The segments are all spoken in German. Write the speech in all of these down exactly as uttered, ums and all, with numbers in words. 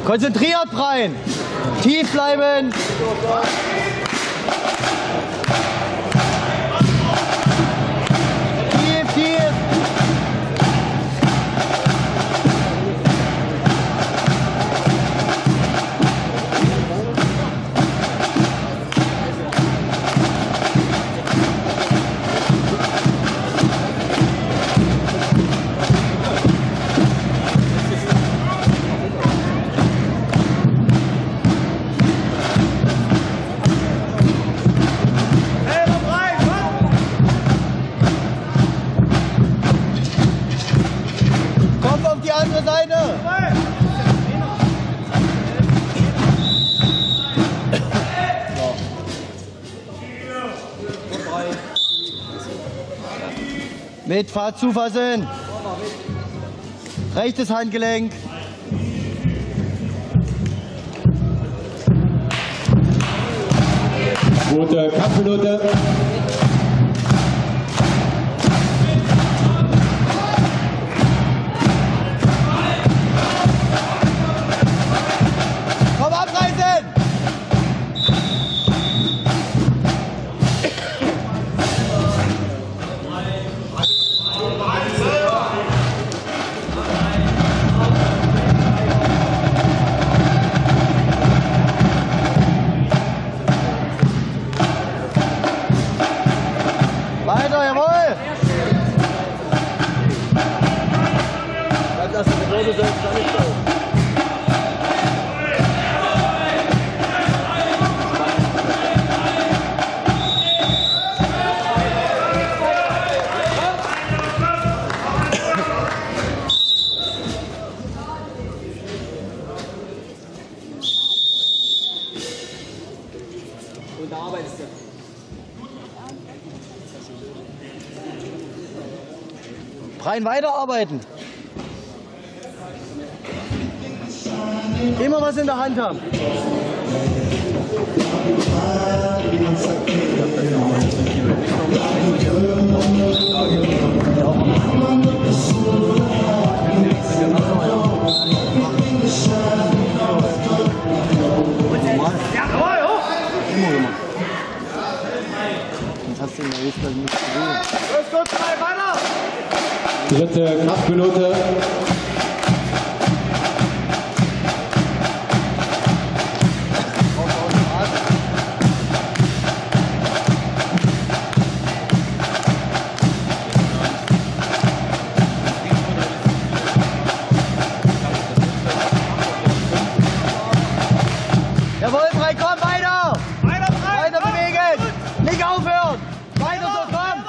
Konzentriert rein. Tief bleiben. Tief, tief. Andere Seite! Mit Fahrt zufassen! Rechtes Handgelenk! Gute Kampfminute! Weiter, jawohl! Das ist die Rote, selbst gar nicht so. Und da arbeitest du. Rein weiterarbeiten. Immer was in der Hand haben. Sonst hast du in der Hilfe nicht gesehen. Los, gut, drei, weiter! Dritte Kraftminute. Jawohl, frei, komm, weiter! Weiter, frei, weiter bewegen! Nicht aufhören! Weiter so, komm!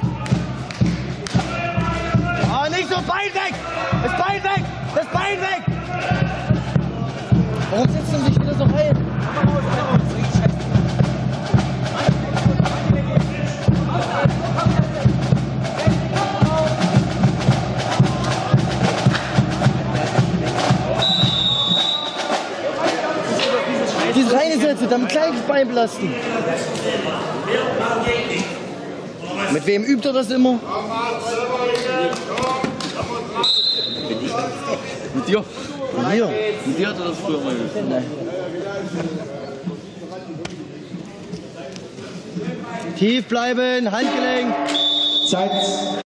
Ah, nicht so, Bein weg! Das Bein weg! Das Bein weg! Warum sitzt du dich wieder so rein? Diese reine Sätze, damit gleich das Bein belasten. Mit wem übt er das immer? Mit dir? Mit mir. Mit dir hat er das früher mal geübt. Nein. Tief bleiben, Handgelenk. Zeit.